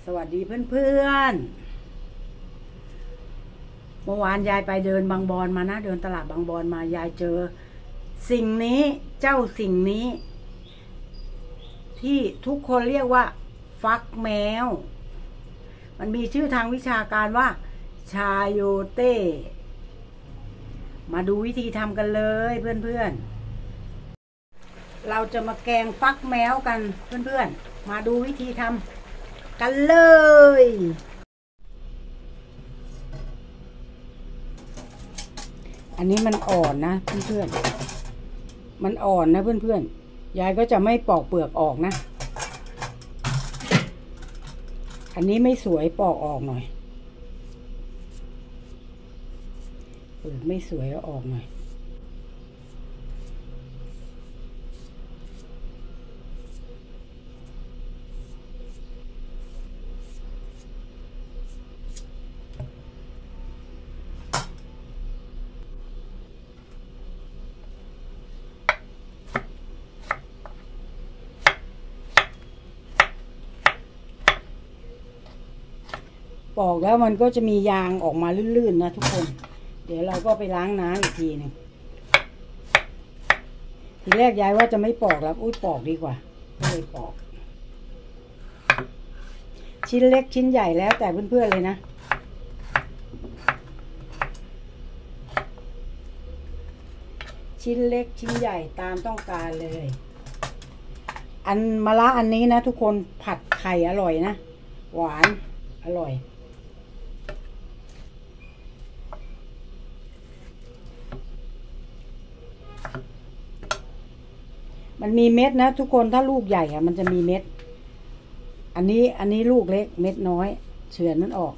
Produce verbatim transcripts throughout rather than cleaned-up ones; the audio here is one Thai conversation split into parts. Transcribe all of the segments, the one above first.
สวัสดีเพื่อนๆเมื่อวานยายไปเดินบางบอนมานะเดินตลาดบางบอนมายายเจอสิ่งนี้เจ้าสิ่งนี้ที่ทุกคนเรียกว่าฟักแมวมันมีชื่อทางวิชาการว่าชาโยเต้มาดูวิธีทำกันเลยเพื่อนๆเราจะมาแกงฟักแมวกันเพื่อนๆมาดูวิธีทำกันเลยอันนี้มันอ่อนนะเพื่อนๆมันอ่อนนะเพื่อนๆยายก็จะไม่ปอกเปลือกออกนะอันนี้ไม่สวยปอกออกหน่อยเปลือกไม่สวยเอาออกหน่อยปอกแล้วมันก็จะมียางออกมาลื่นๆนะทุกคนเดี๋ยวเราก็ไปล้างน้ำอีกทีหนึ่งทีแรกยายว่าจะไม่ปอกแล้วอุ้ยปอกดีกว่าก็เลยปอกชิ้นเล็กชิ้นใหญ่แล้วแต่เพื่อนๆเลยนะชิ้นเล็กชิ้นใหญ่ตามต้องการเลยอันมะระอันนี้นะทุกคนผัดไข่อร่อยนะหวานอร่อยมันมีเม็ดนะทุกคนถ้าลูกใหญ่อะมันจะมีเม็ดอันนี้อันนี้ลูกเล็กเม็ดน้อยเฉือนนั้นออก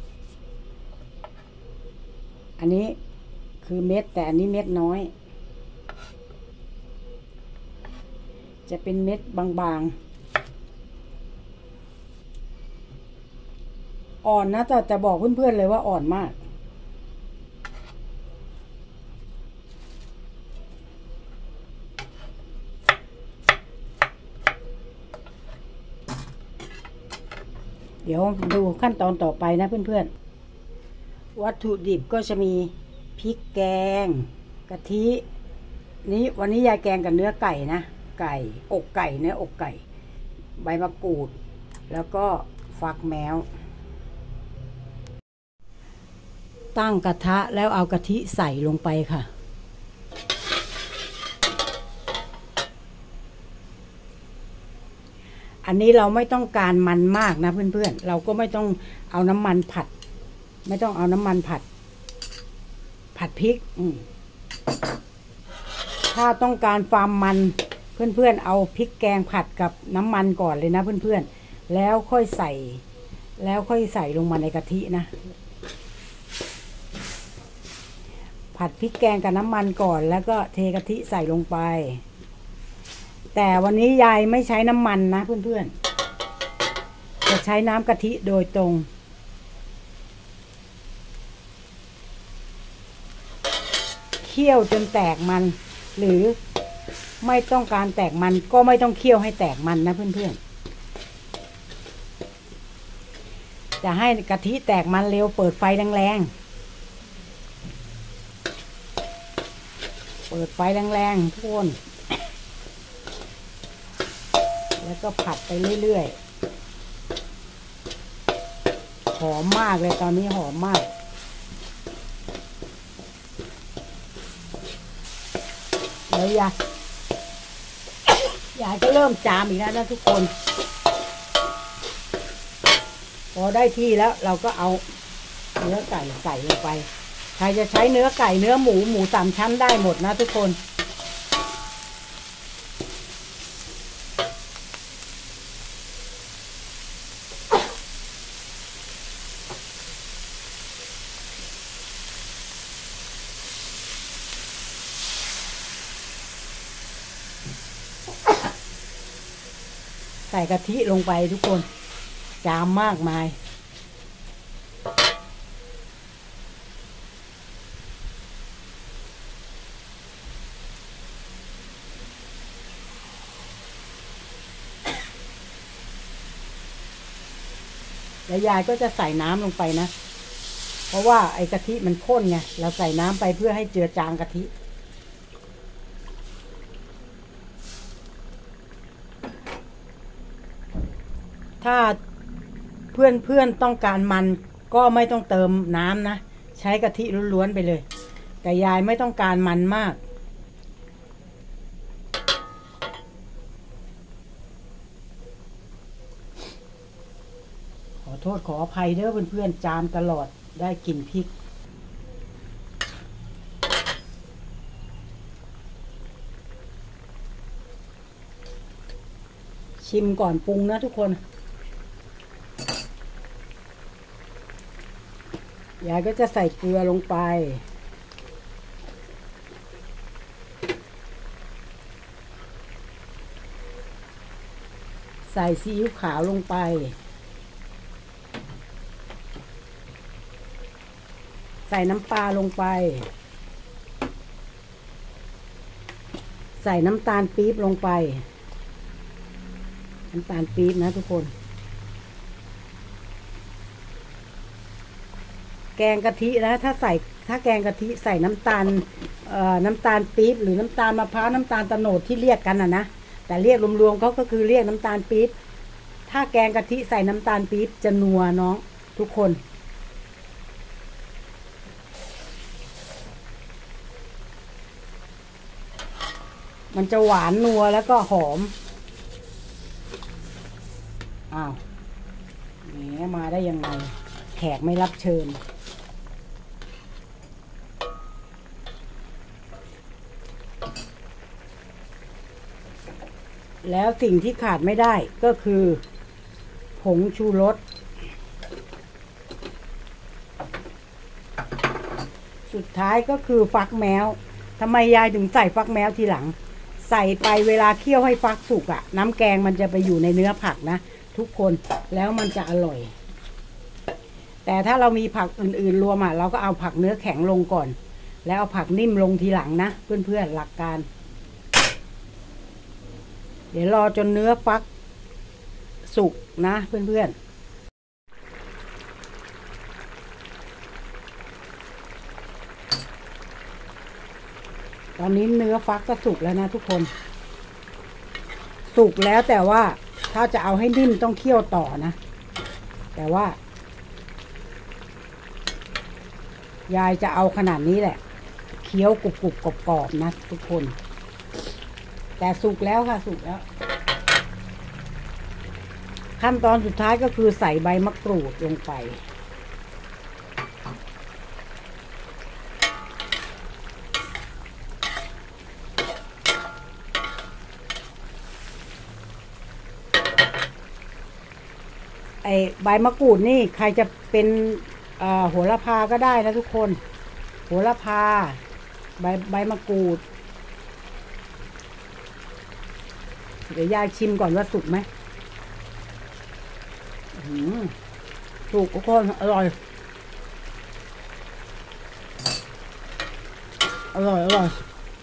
อันนี้คือเม็ดแต่อันนี้เม็ดน้อยจะเป็นเม็ดบางๆอ่อนนะแต่จะบอกเพื่อนๆเลยว่าอ่อนมากเดี๋ยวดูขั้นตอนต่อไปนะเพื่อนๆวัตถุดิบก็จะมีพริกแกงกะทินี้วันนี้ยายแกงกับเนื้อไก่นะไก่อกไก่เนื้ออกไก่ใบมะกรูดแล้วก็ฟักแมวตั้งกระทะแล้วเอากะทิใส่ลงไปค่ะอันนี้เราไม่ต้องการมันมากนะเพื่อนๆเราก็ไม่ต้องเอาน้ำมันผัดไม่ต้องเอาน้ำมันผัดผัดพริกถ้าต้องการความมันเพื่อนๆเอาพริกแกงผัดกับน้ำมันก่อนเลยนะเพื่อนๆแล้วค่อยใส่แล้วค่อยใส่ลงมาในกะทินะผัดพริกแกงกับน้ำมันก่อนแล้วก็เทกะทิใส่ลงไปแต่วันนี้ยายไม่ใช้น้ำมันนะเพื่อนๆจะใช้น้ำกะทิโดยตรงเคี่ยวจนแตกมันหรือไม่ต้องการแตกมันก็ไม่ต้องเคี่ยวให้แตกมันนะเพื่อนๆจะให้กะทิแตกมันเร็วเปิดไฟแรงๆเปิดไฟแรงๆทุกคนแล้วก็ผัดไปเรื่อยๆหอมมากเลยตอนนี้หอมมากแล้วยายยายก็เริ่มจามอีกแล้วนะทุกคนพอได้ที่แล้วเราก็เอาเนื้อไก่ใส่ลงไปใครจะใช้เนื้อไก่เนื้อหมูหมูสามชั้นได้หมดนะทุกคนใส่กะทิลงไปทุกคนจามมากมายแล้วยายก็จะใส่น้ำลงไปนะเพราะว่าไอ้กะทิมันข้นไงเราใส่น้ำไปเพื่อให้เจือจางกะทิถ้าเพื่อนเพื่อนต้องการมันก็ไม่ต้องเติมน้ำนะใช้กะทิล้วนๆไปเลยแต่ยายไม่ต้องการมันมากขอโทษขออภัยเด้อเพื่อนๆจามตลอดได้กลิ่นพริกชิมก่อนปรุงนะทุกคนยายก็จะใส่เกลือลงไปใส่ซีอิ๊วขาวลงไปใส่น้ำปลาลงไปใส่น้ำตาลปี๊บลงไปน้ำตาลปี๊บนะทุกคนแกงกะทินะถ้าใส่ถ้าแกงกะทิใส่น้ำตาลเอ่อน้ำตาลปี๊บหรือน้ำตาลมะพร้าวน้ำตาลโตโนดที่เรียกกันอ่ะนะแต่เรียกรวมๆเขาก็คือเรียกน้ำตาลปี๊บถ้าแกงกะทิใส่น้ำตาลปี๊บจะนัวน้องทุกคนมันจะหวานนัวแล้วก็หอมอ้าวแหมมาได้ยังไงแขกไม่รับเชิญแล้วสิ่งที่ขาดไม่ได้ก็คือผงชูรสสุดท้ายก็คือฟักแมวทำไมยายถึงใส่ฟักแมวทีหลังใส่ไปเวลาเคี่ยวให้ฟักสุกอะน้ำแกงมันจะไปอยู่ในเนื้อผักนะทุกคนแล้วมันจะอร่อยแต่ถ้าเรามีผักอื่นๆรวมอะเราก็เอาผักเนื้อแข็งลงก่อนแล้วเอาผักนิ่มลงทีหลังนะเพื่อนๆหลักการเดี๋ยวรอจนเนื้อฟักสุกนะเพื่อนๆตอนนี้เนื้อฟักก็สุกแล้วนะทุกคนสุกแล้วแต่ว่าถ้าจะเอาให้นิ่มต้องเคี่ยวต่อนะแต่ว่ายายจะเอาขนาดนี้แหละเคี้ยวกรุบกรุบกรอบกรอบนะทุกคนแต่สุกแล้วค่ะสุกแล้วขั้นตอนสุดท้ายก็คือใส่ใบมะกรูดลงไปไอ้ใบมะกรูดนี่ใครจะเป็นโหระพาก็ได้นะทุกคนโหระพาใบใบมะกรูดเดี๋ยวยายชิมก่อนว่าสุกไหมสุกทุกคนอร่อยอร่อยอร่อย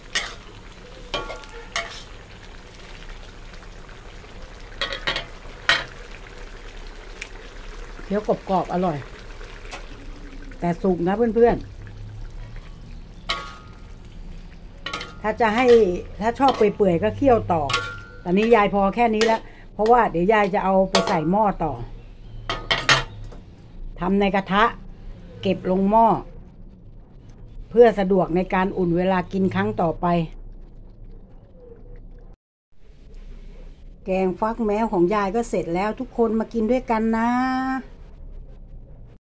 เคี้ยวกรอบๆอร่อยแต่สุกนะเพื่อนๆถ้าจะให้ถ้าชอบเปื่อยๆก็เคี่ยวต่อตอนนี้ยายพอแค่นี้แล้วเพราะว่าเดี๋ยวยายจะเอาไปใส่หม้อต่อทำในกระทะเก็บลงหม้อเพื่อสะดวกในการอุ่นเวลากินครั้งต่อไปแกงฟักแมวของยายก็เสร็จแล้วทุกคนมากินด้วยกันนะ